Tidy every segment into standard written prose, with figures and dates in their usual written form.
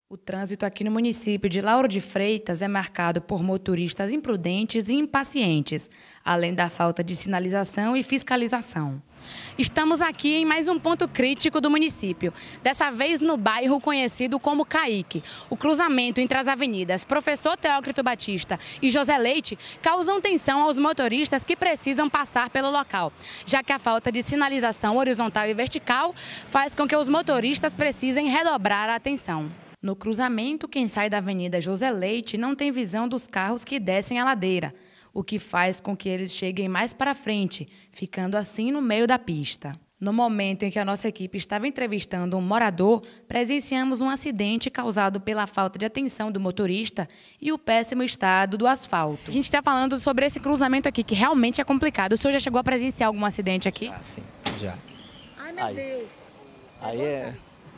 O trânsito aqui no município de Lauro de Freitas é marcado por motoristas imprudentes e impacientes, além da falta de sinalização e fiscalização. Estamos aqui em mais um ponto crítico do município, dessa vez no bairro conhecido como Caique. O cruzamento entre as avenidas Professor Teócrito Batista e José Leite causam tensão aos motoristas que precisam passar pelo local, já que a falta de sinalização horizontal e vertical faz com que os motoristas precisem redobrar a atenção. No cruzamento, quem sai da Avenida José Leite não tem visão dos carros que descem a ladeira, o que faz com que eles cheguem mais para frente, ficando assim no meio da pista. No momento em que a nossa equipe estava entrevistando um morador, presenciamos um acidente causado pela falta de atenção do motorista e o péssimo estado do asfalto. A gente está falando sobre esse cruzamento aqui, que realmente é complicado. O senhor já chegou a presenciar algum acidente aqui? Ah, sim, já. Ai, meu Deus. Aí é...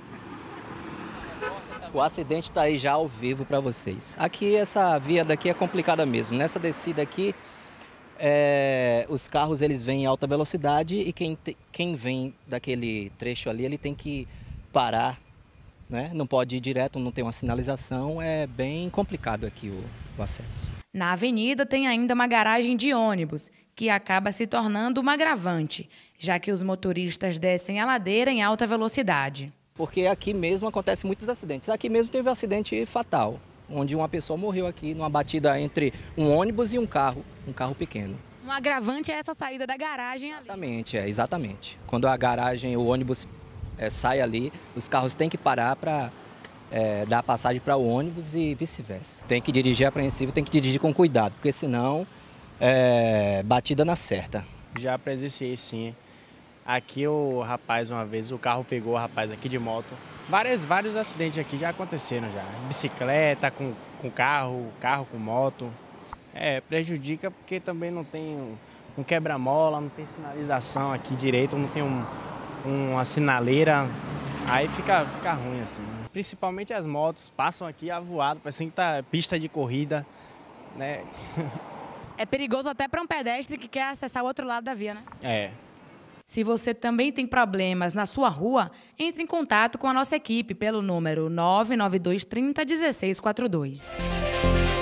O acidente está aí já ao vivo para vocês. Aqui, essa via daqui é complicada mesmo. Nessa descida aqui, os carros eles vêm em alta velocidade e quem vem daquele trecho ali, ele tem que parar, né? Não pode ir direto, não tem uma sinalização. É bem complicado aqui o acesso. Na avenida tem ainda uma garagem de ônibus, que acaba se tornando um agravante, já que os motoristas descem a ladeira em alta velocidade. Porque aqui mesmo acontecem muitos acidentes. Aqui mesmo teve um acidente fatal, onde uma pessoa morreu aqui numa batida entre um ônibus e um carro pequeno. Um agravante é essa saída da garagem ali. Exatamente, exatamente. Quando a garagem, o ônibus sai ali, os carros têm que parar para dar passagem para o ônibus e vice-versa. Tem que dirigir apreensivo, tem que dirigir com cuidado, porque senão batida na certa. Já presenciei sim. Aqui o rapaz, uma vez, o carro pegou o rapaz aqui de moto. Vários acidentes aqui já aconteceram já. Bicicleta com carro com moto. Prejudica porque também não tem um quebra-mola, não tem sinalização aqui direito, não tem uma sinaleira. Aí fica ruim assim. Principalmente as motos passam aqui avoado, parece que tá pista de corrida, né? É perigoso até para um pedestre que quer acessar o outro lado da via, né? É. Se você também tem problemas na sua rua, entre em contato com a nossa equipe pelo número 992 30 1642.